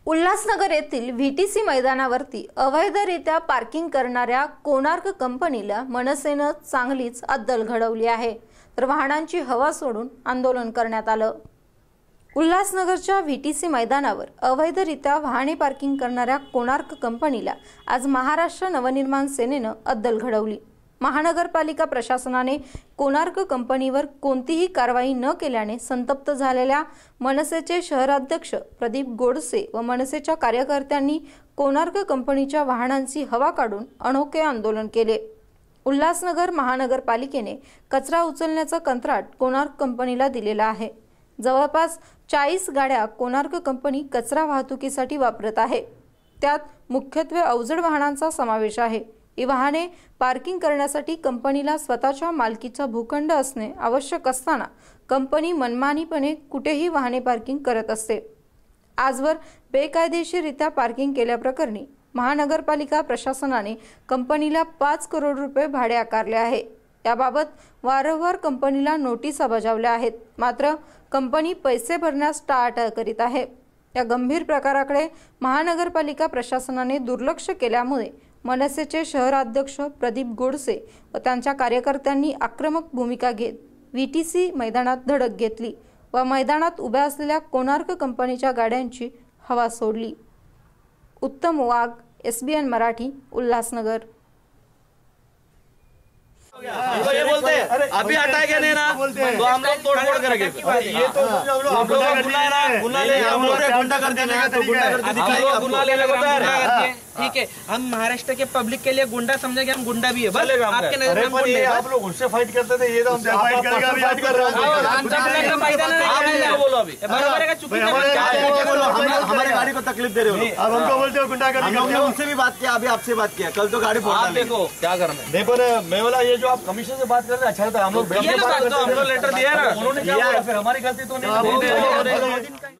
उल्हासनगर येथील व्हीटीसी मैदानावरती अवैधरित्या पार्किंग करणाऱ्या कोणार्क कंपनीला मनसेनं चांगलीच अद्दल घडवली आहे, तर वाहनांची हवा सोडून आंदोलन करण्यात आलं। उल्हासनगरच्या व्हीटीसी मैदानावर अवैधरित्या वाहने पार्किंग करणाऱ्या कोणार्क कंपनीला आज महाराष्ट्र नवनिर्माण सेनेनं अद्दल घडवली। महानगरपालिका प्रशासनाने कोणार्क कंपनीवर कोणतीही कारवाई न केल्याने संतप्त झालेल्या मनसेचे शहराध्यक्ष प्रदीप गोडसे व मनसेच्या कार्यकर्त्यांनी कोणार्क कंपनीच्या वाहनांची हवा काढून अनोखे आंदोलन केले। उल्हासनगर महानगरपालिकेने कचरा उचलण्याचा कंत्राट कोणार्क कंपनीला दिलेला आहे। जवळपास 40 गाड्या कोणार्क कंपनी कचरा वाहतुकीसाठी वापरत आहे। त्यात मुख्यत्वे अवजड वाहनांचा समावेश आहे। ही वाहने पार्किंग करण्यासाठी कंपनीला स्वतःच्या मालकीचा भूखंड असणे आवश्यक असताना कंपनी मनमानीपणे कुठेही वाहने पार्किंग करत असते। आजवर बेकायदेशीररित्या पार्किंग केल्याप्रकरणी महानगरपालिका प्रशासनाने कंपनीला 5 करोड रुपये भाडे आकारले आहे। याबाबत वारंवार कंपनीला नोटिसा बजावल्या आहेत, मात्र कंपनी पैसे भरण्यास टाळाटाळ करीत आहे। या गंभीर प्रकाराकडे महानगरपालिका प्रशासनाने दुर्लक्ष केल्यामुळे मनसेचे शहराध्यक्ष प्रदीप गोडसे व त्यांच्या कार्यकर्त्यांनी आक्रमक भूमिका घेत व्हीटीसी मैदानात धडक घेतली व मैदानात उभ्या असलेल्या कोणार्क कंपनीच्या गाड्यांची हवा सोडली। उत्तम वाघ, SBN मराठी, उल्हासनगर। ये बोलते हैं अभी हटाएंगे नहीं ना तो हम लोग तोड़ करेंगे। ये तो हम लोग गुना ले गुंडा कर देना तो गुंडा ले लगा। ठीक है, हम महाराष्ट्र के पब्लिक के लिए गुंडा समझेंगे, हम गुंडा भी है। बस आपके नजर में गुंडे हैं। आप लोग उससे फाइट करते थे, ये तो हम फाइट करेंगे। अभी फाइट कर रहे हैं। बोलो अभी बराबर है, चुप हमारे गाड़ी को तकलीफ दे रहे हो। अब हमको बोलते हो गुंडा कर। हमने उनसे भी बात किया, अभी आपसे बात किया। कल तो गाड़ी फोड़ देखो क्या करना है। नहीं पर मैं बोला ये जो आप कमीशन से बात कर रहे हैं अच्छा था। हम लोग लेटर दिया ना, उन्होंने क्या बोला, फिर हमारी गलती तो नहीं।